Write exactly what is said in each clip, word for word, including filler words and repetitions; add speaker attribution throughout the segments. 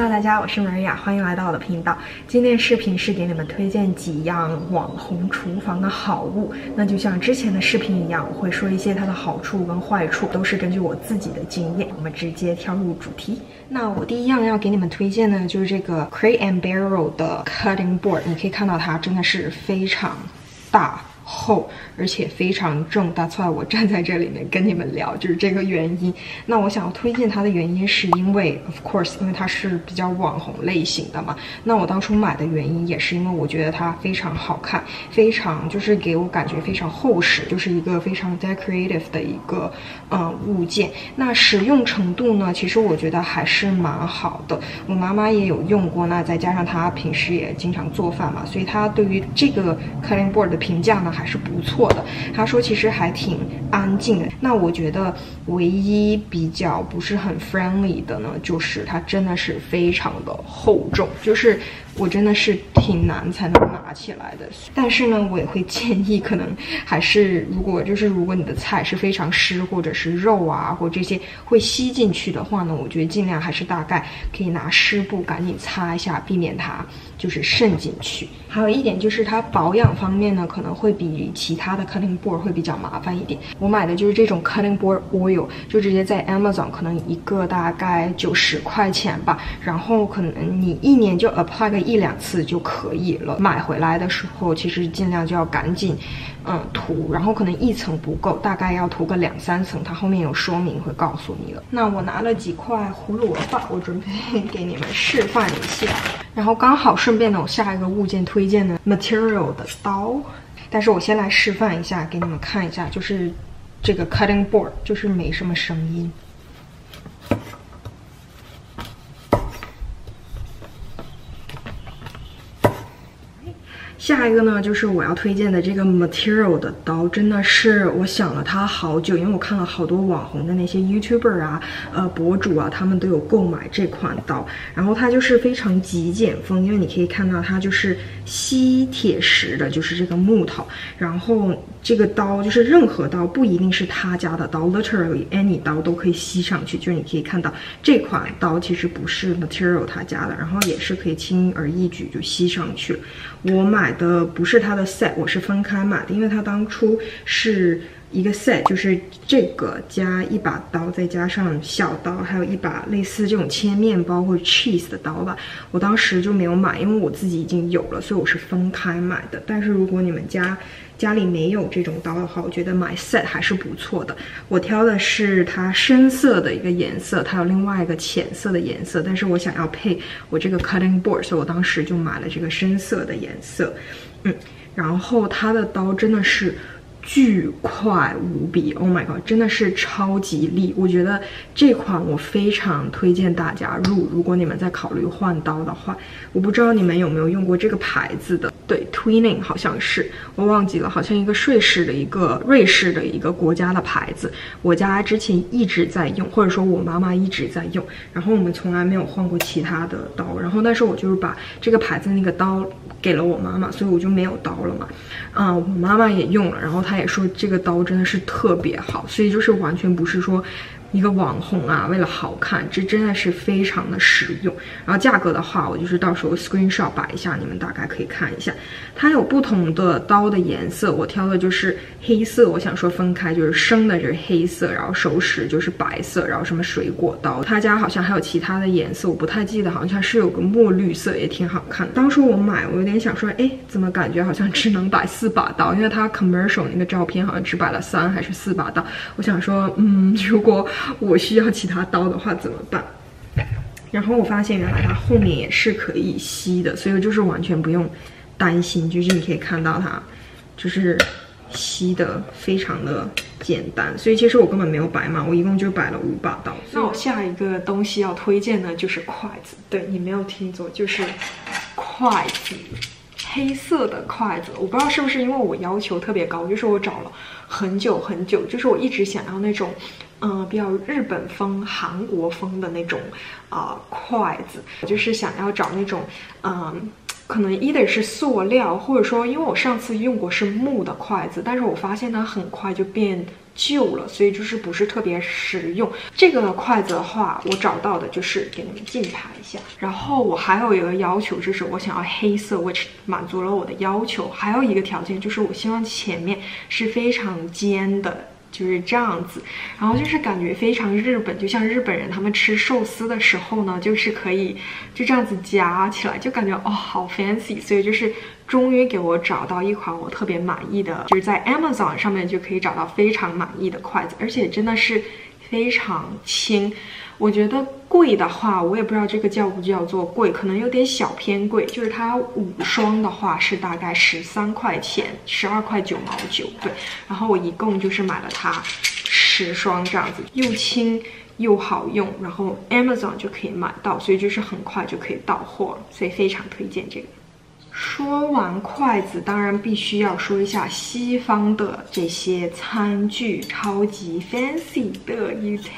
Speaker 1: Hello， 大家，我是 Maria， 欢迎来到我的频道。今天视频是给你们推荐几样网红厨房的好物。那就像之前的视频一样，我会说一些它的好处跟坏处，都是根据我自己的经验。我们直接跳入主题。那我第一样要给你们推荐的就是这个 Crate and Barrel 的 Cutting Board。你可以看到它真的是非常大。 厚，而且非常正 ，That's why 我站在这里面跟你们聊，就是这个原因。那我想要推荐它的原因，是因为 ，of course， 因为它是比较网红类型的嘛。那我当初买的原因也是因为我觉得它非常好看，非常就是给我感觉非常厚实，就是一个非常 decorative 的一个呃物件。那使用程度呢，其实我觉得还是蛮好的。我妈妈也有用过，那再加上她平时也经常做饭嘛，所以她对于这个 cutting board 的评价呢。 还是不错的，他说其实还挺安静的。那我觉得唯一比较不是很 friendly 的呢，就是它真的是非常的厚重，就是我真的是挺难才能拿起来的。但是呢，我也会建议，可能还是如果就是如果你的菜是非常湿，或者是肉啊或这些会吸进去的话呢，我觉得尽量还是大概可以拿湿布赶紧擦一下，避免它就是渗进去。还有一点就是它保养方面呢，可能会比其他的 cutting board 会比较麻烦一点。我买的就是这种 cutting board oil， 就直接在 Amazon 可能一个大概九十块钱吧，然后可能你一年就 apply 个一两次就可以了。买回来的时候，其实尽量就要赶紧嗯涂，然后可能一层不够，大概要涂个两三层，它后面有说明会告诉你了。那我拿了几块胡萝卜，我准备给你们示范一下。然后刚好顺便呢，我下一个物件推荐的 material 的刀，但是我先来示范一下，给你们看一下，就是这个 cutting board， 就是没什么声音。 下一个呢，就是我要推荐的这个 material 的刀，真的是我想了它好久，因为我看了好多网红的那些 YouTuber 啊，呃博主啊，他们都有购买这款刀，然后它就是非常极简风，因为你可以看到它就是吸铁石的，就是这个木头，然后这个刀就是任何刀不一定是他家的刀 ，literally any 刀都可以吸上去，就是你可以看到这款刀其实不是 material 他家的，然后也是可以轻而易举就吸上去了。我买 的不是它的 set， 我是分开买的，因为它当初是一个 set， 就是这个加一把刀，再加上小刀，还有一把类似这种切面包或者 cheese 的刀吧。我当时就没有买，因为我自己已经有了，所以我是分开买的。但是如果你们家家里没有这种刀的话，我觉得买 set 还是不错的。我挑的是它深色的一个颜色，它有另外一个浅色的颜色，但是我想要配我这个 cutting board， 所以我当时就买了这个深色的颜色。嗯，然后它的刀真的是 巨快无比 ，Oh my god， 真的是超级利！我觉得这款我非常推荐大家入。如果你们在考虑换刀的话，我不知道你们有没有用过这个牌子的，对 ，Twinning 好像是，我忘记了，好像一个瑞士的一个瑞士的一个国家的牌子。我家之前一直在用，或者说我妈妈一直在用，然后我们从来没有换过其他的刀。然后但是我就是把这个牌子那个刀 给了我妈妈，所以我就没有刀了嘛。嗯，我妈妈也用了，然后她也说这个刀真的是特别好，所以就是完全不是说 一个网红啊，为了好看，这真的是非常的实用。然后价格的话，我就是到时候 screenshot 摆一下，你们大概可以看一下。它有不同的刀的颜色，我挑的就是黑色。我想说分开，就是生的就是黑色，然后熟食就是白色，然后什么水果刀，他家好像还有其他的颜色，我不太记得，好像是有个墨绿色，也挺好看的。当初我买，我有点想说，哎，怎么感觉好像只能摆四把刀？因为它 commercial 那个照片好像只摆了三还是四把刀。我想说，嗯，如果 我需要其他刀的话怎么办？然后我发现原来它后面也是可以吸的，所以就是完全不用担心，就是你可以看到它就是吸的非常的简单，所以其实我根本没有摆嘛，我一共就摆了五把刀。那我下一个东西要推荐的就是筷子，对你没有听错，就是筷子。 黑色的筷子，我不知道是不是因为我要求特别高，就是我找了很久很久，就是我一直想要那种，嗯、呃，比较日本风、韩国风的那种啊、呃、筷子，就是想要找那种，嗯、呃，可能either是塑料，或者说因为我上次用过是木的筷子，但是我发现它很快就变旧了，所以就是不是特别实用。这个筷子的话，我找到的就是给你们近拍一下。然后我还有一个要求，就是我想要黑色 ，which 满足了我的要求。还有一个条件就是我希望前面是非常尖的。就是这样子，然后就是感觉非常日本，就像日本人他们吃寿司的时候呢，就是可以就这样子夹起来，就感觉哦好 fancy， 所以就是终于给我找到一款我特别满意的，就是在 Amazon 上面就可以找到非常满意的筷子，而且真的是非常轻。我觉得贵的话，我也不知道这个叫不叫做贵，可能有点小偏贵。就是它五双的话是大概十三块钱，十二块九毛九。对，然后我一共就是买了它十双这样子，又轻又好用，然后 Amazon 就可以买到，所以就是很快就可以到货了，所以非常推荐这个。说完筷子，当然必须要说一下西方的这些餐具，超级 fancy 的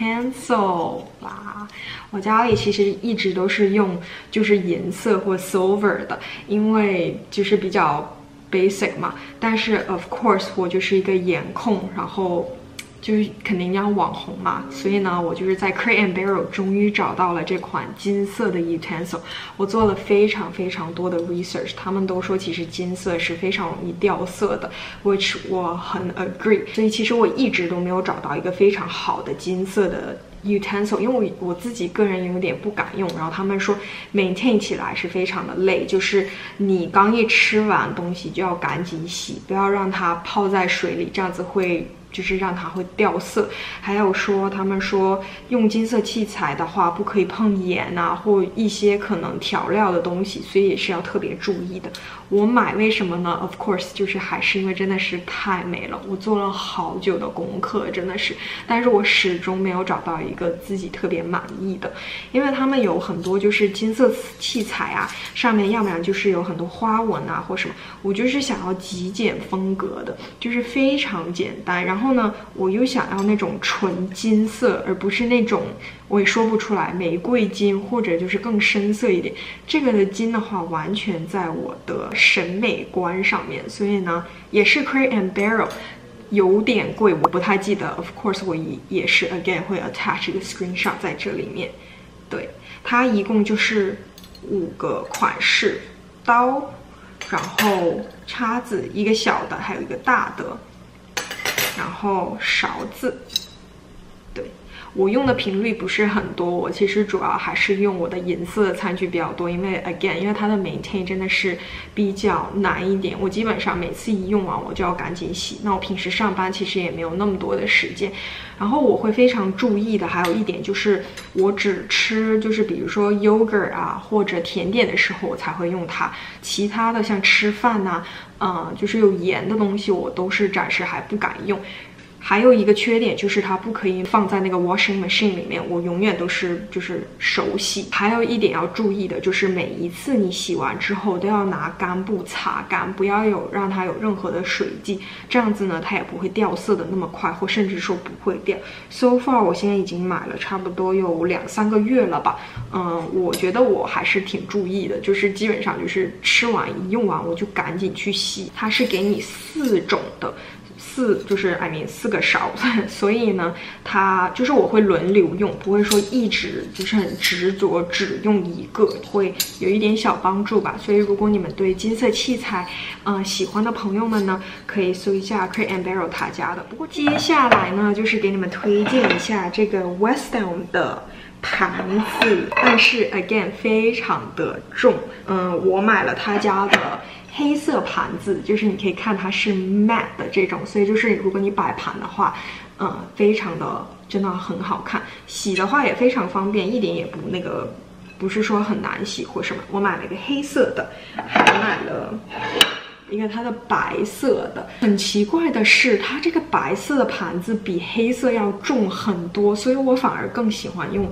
Speaker 1: utensil 啦。我家里其实一直都是用就是银色或 silver 的，因为就是比较 basic 嘛。但是 of course 我就是一个颜控，然后就是肯定要网红嘛，所以呢，我就是在 Crate and Barrel 终于找到了这款金色的 utensil。我做了非常非常多的 research， 他们都说其实金色是非常容易掉色的 ，which 我很 agree。所以其实我一直都没有找到一个非常好的金色的 utensil， 因为我我自己个人有点不敢用，然后他们说 maintain 起来是非常的累，就是你刚一吃完东西就要赶紧洗，不要让它泡在水里，这样子会。就是让它会掉色，还有说他们说用金色器材的话，不可以碰盐啊，或一些可能调料的东西，所以也是要特别注意的。我买为什么呢 ？Of course， 就是还是因为真的是太美了，我做了好久的功课，真的是，但是我始终没有找到一个自己特别满意的，因为他们有很多就是金色器材啊，上面要不然就是有很多花纹啊或什么，我就是想要极简风格的，就是非常简单，然后。然后呢，我又想要那种纯金色，而不是那种我也说不出来玫瑰金，或者就是更深色一点。这个的金的话，完全在我的审美观上面，所以呢，也是 Crate and Barrel， 有点贵，我不太记得。Of course， 我也是 again 会 attach 一个 screenshot 在这里面。对，它一共就是五个款式，刀，然后叉子，一个小的，还有一个大的。然后勺子，对，我用的频率不是很多，我其实主要还是用我的银色的餐具比较多，因为 again， 因为它的 maintain 真的是比较难一点，我基本上每次一用完我就要赶紧洗。那我平时上班其实也没有那么多的时间，然后我会非常注意的还有一点就是，我只吃就是比如说 yogurt 啊或者甜点的时候我才会用它，其他的像吃饭呐、啊。嗯，就是有盐的东西，我都是暂时还不敢用。还有一个缺点就是它不可以放在那个 washing machine 里面，我永远都是就是手洗。还有一点要注意的就是每一次你洗完之后都要拿干布擦干，不要有让它有任何的水迹，这样子呢它也不会掉色的那么快，或甚至说不会掉。So far 我现在已经买了差不多有两三个月了吧，嗯，我觉得我还是挺注意的，就是基本上就是吃完一用完我就赶紧去洗。它是给你四种的。四就是 I mean 四个勺，所以呢，它就是我会轮流用，不会说一直就是很执着只用一个，会有一点小帮助吧。所以如果你们对金色器材，嗯、呃、喜欢的朋友们呢，可以搜一下 Crate and Barrel 他家的。不过接下来呢，就是给你们推荐一下这个 Weston 的盘子，但是 again 非常的重，嗯，我买了他家的。黑色盘子就是你可以看它是 matte 的这种，所以就是如果你摆盘的话，嗯，非常的真的很好看。洗的话也非常方便，一点也不那个，不是说很难洗或什么。我买了一个黑色的，还买了一个它的白色的。很奇怪的是，它这个白色的盘子比黑色要重很多，所以我反而更喜欢用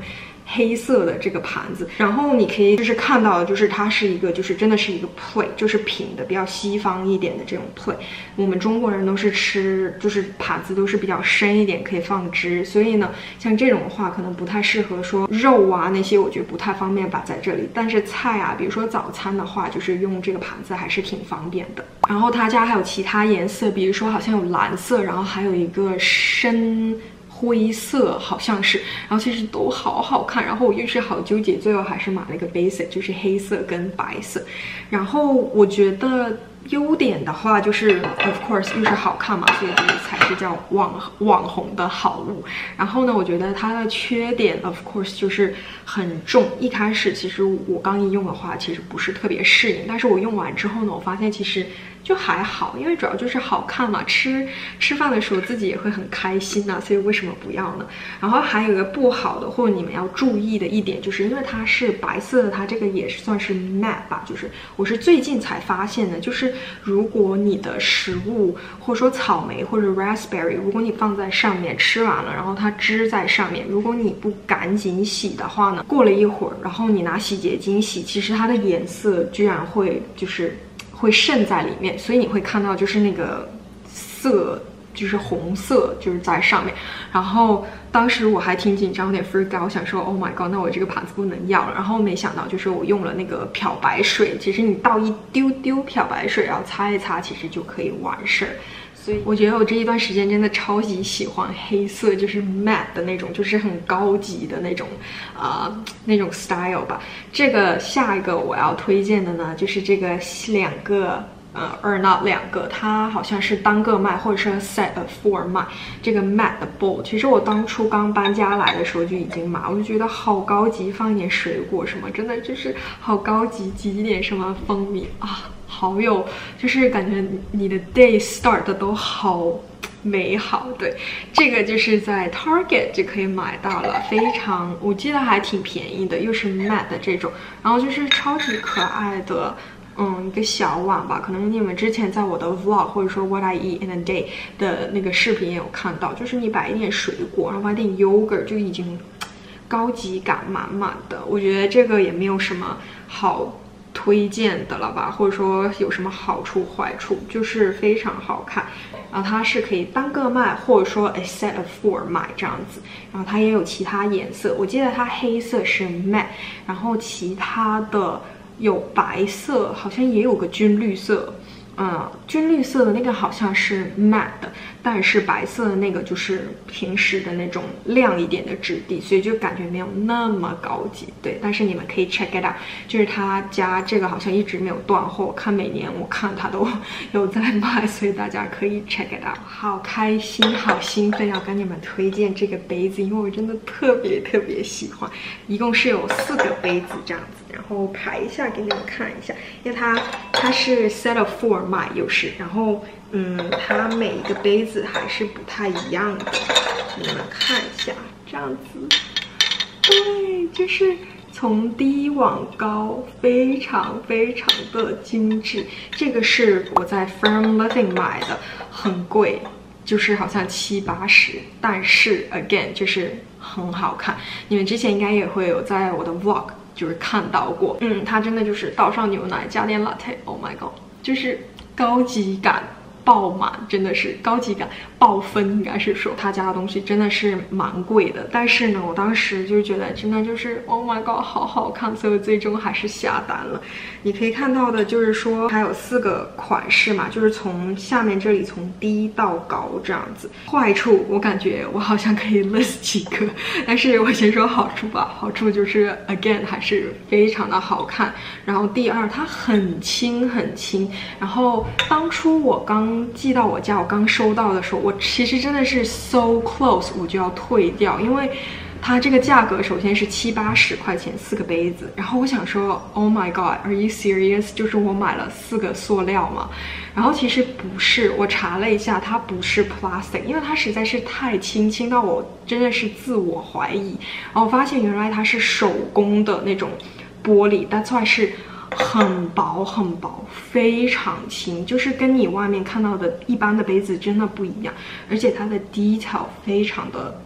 Speaker 1: 黑色的这个盘子，然后你可以就是看到，就是它是一个就是真的是一个 plate， 就是平的，比较西方一点的这种 plate。我们中国人都是吃就是盘子都是比较深一点，可以放汁，所以呢，像这种的话可能不太适合说肉啊那些，我觉得不太方便摆在这里。但是菜啊，比如说早餐的话，就是用这个盘子还是挺方便的。然后他家还有其他颜色，比如说好像有蓝色，然后还有一个深灰色好像是，然后其实都好好看，然后我又是好纠结，最后还是买了一个 basic， 就是黑色跟白色。然后我觉得优点的话就是 of course 又是好看嘛，所以这才是叫网网红的好物。然后呢，我觉得它的缺点 of course 就是很重。一开始其实我刚一用的话，其实不是特别适应，但是我用完之后呢，我发现其实就还好，因为主要就是好看嘛，吃吃饭的时候自己也会很开心呐、啊，所以为什么不要呢？然后还有一个不好的或者你们要注意的一点，就是因为它是白色的，它这个也是算是 matte 吧，就是我是最近才发现的，就是如果你的食物或者说草莓或者 raspberry， 如果你放在上面吃完了，然后它汁在上面，如果你不赶紧洗的话呢，过了一会儿，然后你拿洗洁精洗，其实它的颜色居然会就是会渗在里面，所以你会看到就是那个色就是红色就是在上面。然后当时我还挺紧张，有点 freak out， 我想说 Oh my god， 那我这个盘子不能要了。然后没想到就是我用了那个漂白水，其实你倒一丢丢漂白水，然后擦一擦，其实就可以完事儿。所以我觉得我这一段时间真的超级喜欢黑色，就是 matte 的那种，就是很高级的那种，呃，那种 style 吧。这个下一个我要推荐的呢，就是这个两个。呃 or not 两个，它好像是单个卖，或者是 set of four 卖。这个 matte 的 bowl， 其实我当初刚搬家来的时候就已经买，我就觉得好高级，放一点水果什么，真的就是好高级，挤一点什么蜂蜜啊，好有，就是感觉你的 day start 的都好美好。对，这个就是在 Target 就可以买到了，非常，我记得还挺便宜的，又是 matte 的这种，然后就是超级可爱的。嗯，一个小碗吧，可能你们之前在我的 vlog 或者说 What I Eat in a Day 的那个视频也有看到，就是你摆一点水果，然后摆点 yogurt， 就已经高级感满满的。我觉得这个也没有什么好推荐的了吧，或者说有什么好处坏处，就是非常好看。然后它是可以单个卖，或者说 a set of four 买这样子。然后它也有其他颜色，我记得它黑色是 matte， 然后其他的。有白色，好像也有个军绿色，嗯，军绿色的那个好像是 matte 的，但是白色的那个就是平时的那种亮一点的质地，所以就感觉没有那么高级。对，但是你们可以 check it out， 就是他家这个好像一直没有断货，我看每年我看他都有在卖，所以大家可以 check it out。好开心，好兴奋要跟你们推荐这个杯子，因为我真的特别特别喜欢。一共是有四个杯子这样子，然后排一下给你们看一下，因为它它是 set of four 卖又是，然后嗯，它每一个杯子还是不太一样的，你们看一下，这样子，对，就是从低往高，非常非常的精致。这个是我在 Firm Living 买的，很贵，就是好像七八十，但是 again 就是很好看。你们之前应该也会有在我的 vlog 就是看到过，嗯，它真的就是倒上牛奶加点 latte，Oh my god， 就是高级感爆满，真的是高级感爆分，应该是说他家的东西真的是蛮贵的，但是呢，我当时就觉得真的就是 Oh my god， 好好看，所以我最终还是下单了。你可以看到的就是说还有四个款式嘛，就是从下面这里从低到高这样子。坏处我感觉我好像可以 list 几个，但是我先说好处吧。好处就是 again 还是非常的好看，然后第二它很轻很轻，然后当初我刚寄到我家，我刚收到的时候，我其实真的是 so close 我就要退掉，因为它这个价格首先是七八十块钱四个杯子，然后我想说 Oh my god are you serious， 就是我买了四个塑料嘛，然后其实不是，我查了一下它不是 plastic， 因为它实在是太轻，轻到我真的是自我怀疑，然后我发现原来它是手工的那种玻璃，但算是很薄很薄，非常轻，就是跟你外面看到的一般的杯子真的不一样，而且它的 detail 非常的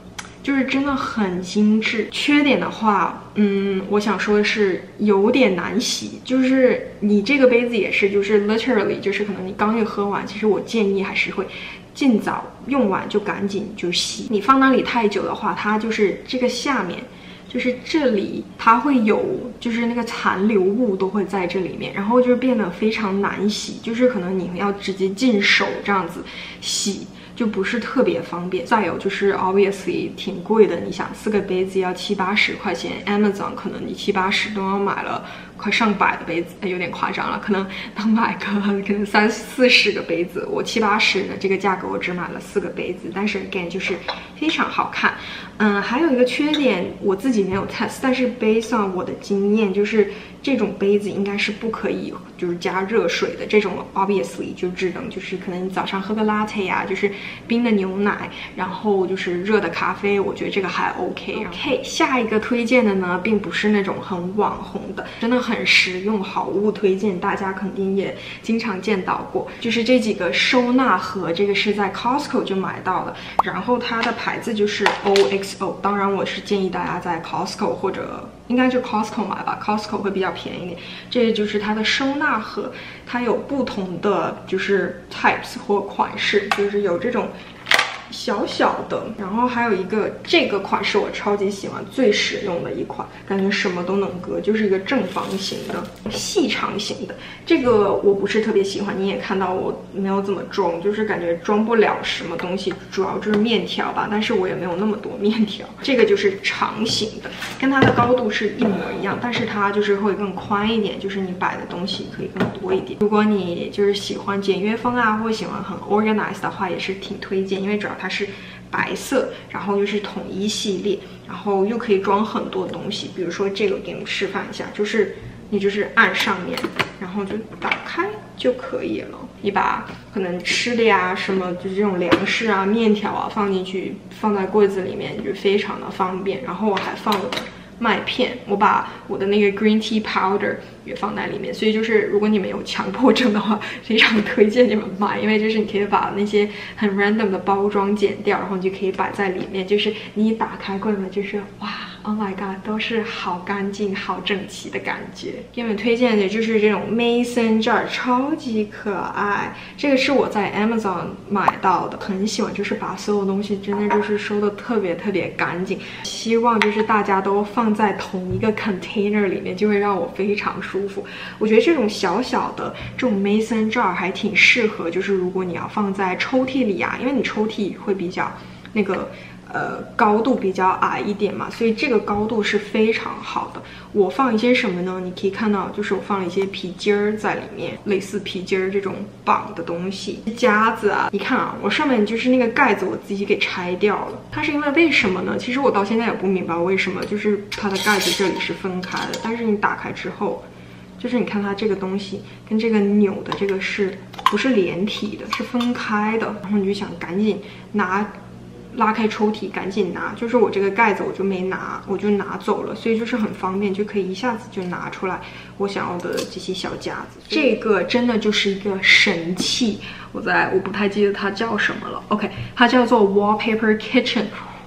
Speaker 1: 就是真的很精致。缺点的话，嗯，我想说的是有点难洗，就是你这个杯子也是，就是 literally 就是可能你刚一喝完，其实我建议还是会尽早用完就赶紧就洗。你放那里太久的话，它就是这个下面。就是这里它会有，就是那个残留物都会在这里面，然后就变得非常难洗，就是可能你要直接进手这样子洗，就不是特别方便。再有就是 obviously 挺贵的，你想四个杯子要七八十块钱 ，Amazon 可能你七八十都要买了快上百的杯子，有点夸张了，可能能买个可能三四十个杯子，我七八十的这个价格我只买了四个杯子，但是 again 就是非常好看。嗯，还有一个缺点我自己没有 test， 但是 based on 我的经验，就是这种杯子应该是不可以就是加热水的，这种 obviously 就只能就是可能你早上喝个 latte 呀、啊，就是冰的牛奶，然后就是热的咖啡，我觉得这个还 OK。OK， 下一个推荐的呢，并不是那种很网红的，真的很实用好物推荐，大家肯定也经常见到过，就是这几个收纳盒，这个是在 Costco 就买到的，然后它的牌子就是 O X O， 当然我是建议大家在 Costco 或者应该就 Costco 买吧 ，Costco 会比较便宜一点。这就是它的收纳盒，它有不同的就是 types 或款式，就是有这种小小的，然后还有一个这个款式我超级喜欢，最实用的一款，感觉什么都能搁，就是一个正方形的细长型的。这个我不是特别喜欢，你也看到我没有怎么装，就是感觉装不了什么东西，主要就是面条吧，但是我也没有那么多面条。这个就是长形的，跟它的高度是一模一样，但是它就是会更宽一点，就是你摆的东西可以更多一点。如果你就是喜欢简约风啊，或喜欢很 organized 的话，也是挺推荐，因为主要它是白色，然后又是统一系列，然后又可以装很多东西。比如说这个给你们示范一下，就是你就是按上面，然后就打开就可以了。你把可能吃的呀什么，就是这种粮食啊、面条啊放进去，放在柜子里面就非常的方便。然后我还放我的麦片，我把我的那个 green tea powder 也放在里面，所以就是如果你们有强迫症的话，非常推荐你们买，因为就是你可以把那些很 random 的包装剪掉，然后你就可以摆在里面，就是你一打开柜子就是哇 ，Oh my god， 都是好干净、好整齐的感觉。给你们推荐的就是这种 Mason jar， 超级可爱，这个是我在 Amazon 买到的，很喜欢，就是把所有东西真的就是收的特别特别干净，希望就是大家都放在同一个 container 里面，就会让我非常舒服。我觉得这种小小的这种 Mason jar 还挺适合，就是如果你要放在抽屉里啊，因为你抽屉会比较那个呃高度比较矮一点嘛，所以这个高度是非常好的。我放一些什么呢？你可以看到，就是我放了一些皮筋儿在里面，类似皮筋儿这种绑的东西，夹子啊。你看啊，我上面就是那个盖子，我自己给拆掉了。它是因为为什么呢？其实我到现在也不明白为什么，就是它的盖子这里是分开的，但是你打开之后，就是你看它这个东西跟这个钮的这个是不是连体的，是分开的，然后你就想赶紧拿。拉开抽屉赶紧拿，就是我这个盖子我就没拿，我就拿走了，所以就是很方便，就可以一下子就拿出来我想要的这些小夹子。这个真的就是一个神器，我在我不太记得它叫什么了。OK， 它叫做 Wallpaper Kitchen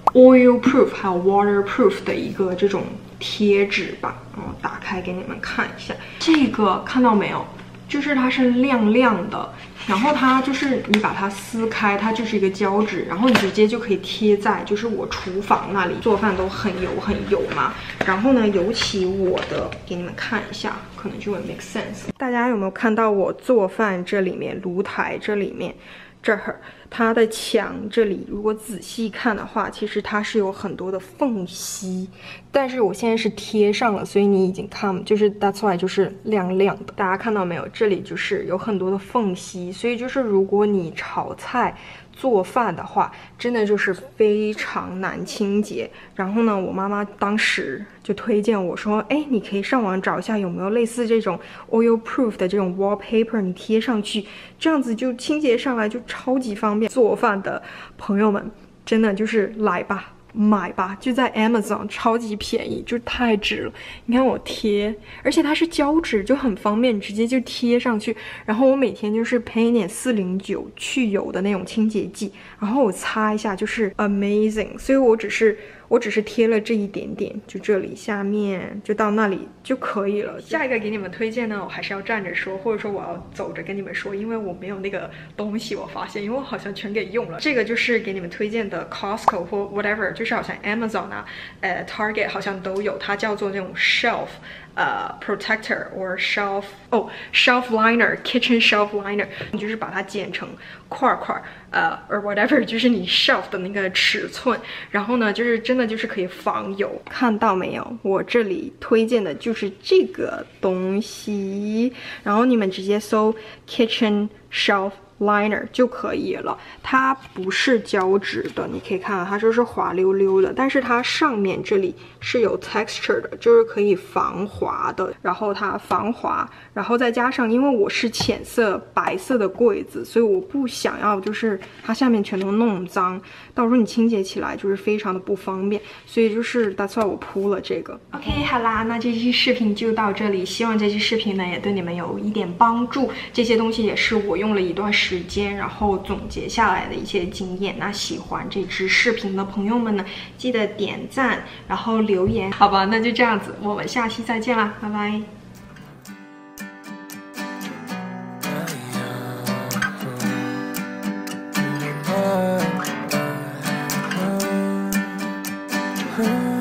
Speaker 1: Oil Proof 还有 Waterproof 的一个这种贴纸吧。然后打开给你们看一下，这个看到没有？就是它是亮亮的，然后它就是你把它撕开，它就是一个胶纸，然后你直接就可以贴在就是我厨房那里，做饭都很油很油嘛。然后呢，尤其我的给你们看一下，可能就会 make sense。大家有没有看到我做饭这里面炉台这里面？这儿它的墙这里，如果仔细看的话，其实它是有很多的缝隙，但是我现在是贴上了，所以你已经看，就是 that's why 就是亮亮的。大家看到没有？这里就是有很多的缝隙，所以就是如果你炒菜做饭的话，真的就是非常难清洁。然后呢，我妈妈当时就推荐我说，哎，你可以上网找一下有没有类似这种 oil proof 的这种 wallpaper， 你贴上去，这样子就清洁上来就超级方便。做饭的朋友们，真的就是来吧， 买吧，就在 Amazon 超级便宜，就太值了。你看我贴，而且它是胶纸，就很方便，直接就贴上去。然后我每天就是喷一点四零九去油的那种清洁剂，然后我擦一下，就是 amazing。所以我只是我只是贴了这一点点，就这里下面就到那里就可以了。下一个给你们推荐呢，我还是要站着说，或者说我要走着跟你们说，因为我没有那个东西，我发现，因为我好像全给用了。这个就是给你们推荐的 Costco 或 whatever， 就是好像 Amazon 啊，呃 Target 好像都有，它叫做那种 shelf。呃、uh, ，protector or shelf 哦、oh, shelf liner kitchen shelf liner， 你就是把它剪成块块，呃、uh, or whatever， 就是你 shelf 的那个尺寸，然后呢，就是真的就是可以防油。看到没有？我这里推荐的就是这个东西，然后你们直接搜 kitchen shelf liner 就可以了，它不是胶质的，你可以看到它就是滑溜溜的，但是它上面这里是有 texture 的，就是可以防滑的，然后它防滑，然后再加上因为我是浅色白色的柜子，所以我不想要就是它下面全都弄脏，到时候你清洁起来就是非常的不方便，所以就是 that's why 我铺了这个。OK， 好啦，那这期视频就到这里，希望这期视频呢也对你们有一点帮助，这些东西也是我用了一段时间时间，然后总结下来的一些经验。那喜欢这支视频的朋友们呢，记得点赞，然后留言，好吧？那就这样子，我们下期再见啦，拜拜。